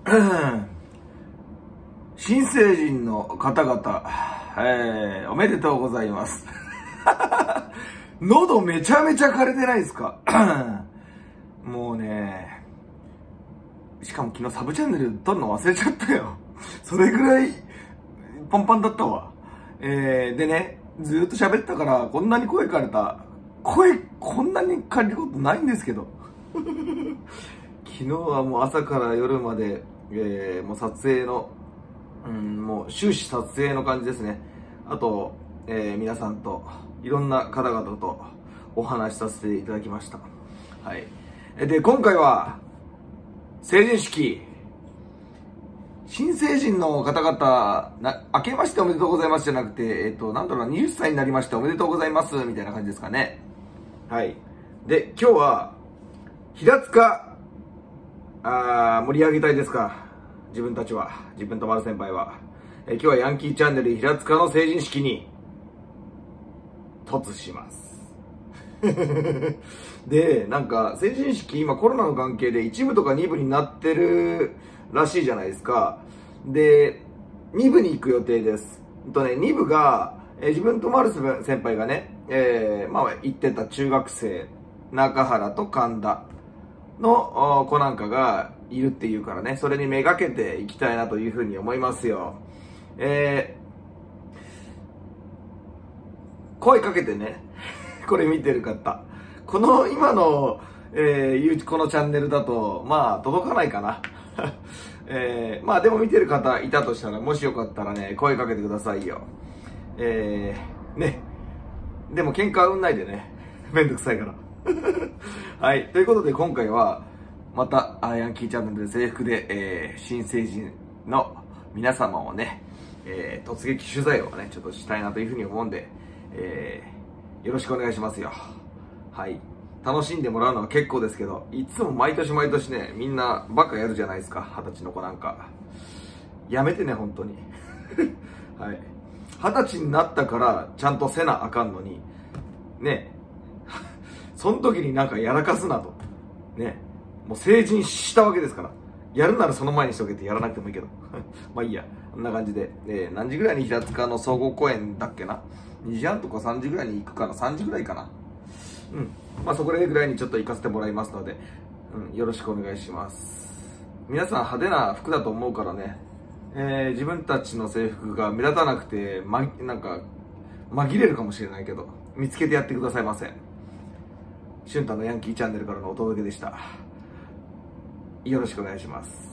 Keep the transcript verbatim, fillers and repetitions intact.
新成人の方々、えー、おめでとうございます。喉めちゃめちゃ枯れてないですか？もうね、しかも昨日サブチャンネル撮るの忘れちゃったよ。それぐらいパンパンだったわ。えー、でね、ずーっと喋ったからこんなに声枯れた。声こんなに枯れることないんですけど。昨日はもう朝から夜まで、えー、もう撮影の、うん、もう終始撮影の感じですね。あと、えー、皆さんといろんな方々とお話しさせていただきました。はい。で、今回は成人式、新成人の方々、な、明けましておめでとうございますじゃなくて、えっと、なんだろうな、はたちになりましておめでとうございますみたいな感じですかね。はい。で、今日は平塚、あー盛り上げたいですか、自分たちは、自分と丸先輩は。え今日はヤンキーチャンネル平塚の成人式に突します。で、なんか成人式今コロナの関係で一部とか二部になってるらしいじゃないですか。で、二部に行く予定です。とね、二部が、え自分と丸先輩がね、えー、まあ行ってた中学生、中原と神田の子なんかがいるっていうからね、それにめがけていきたいなというふうに思いますよ。えー、声かけてね、これ見てる方。この今の、えー、このチャンネルだと、まあ届かないかな。えー、まあでも見てる方いたとしたら、もしよかったらね、声かけてくださいよ。えー、ね。でも喧嘩売んないでね。めんどくさいから。はい。ということで今回は、また、ヤンキーチャンネルで制服で、えー、新成人の皆様をね、えー、突撃取材をね、ちょっとしたいなというふうに思うんで、えー、よろしくお願いしますよ。はい。楽しんでもらうのは結構ですけど、いつも毎年毎年ね、みんなバカやるじゃないですか。二十歳の子なんか。やめてね、本当に。はい。二十歳になったからちゃんとせなあかんのに、ね、その時になんかやらかすなと。ね、もう成人したわけですから。やるならその前にしとけってやらなくてもいいけど。まあいいや。こんな感じで。えー、何時ぐらいに平塚の総合公園だっけな。にじはんとかさんじぐらいに行くかな。さんじぐらいかな。うん。まあそこらぐらいにちょっと行かせてもらいますので、うん、よろしくお願いします。皆さん派手な服だと思うからね。えー、自分たちの制服が目立たなくて、ま、なんか、紛れるかもしれないけど、見つけてやってくださいませ。俊太のヤンキーチャンネルからのお届けでした。よろしくお願いします。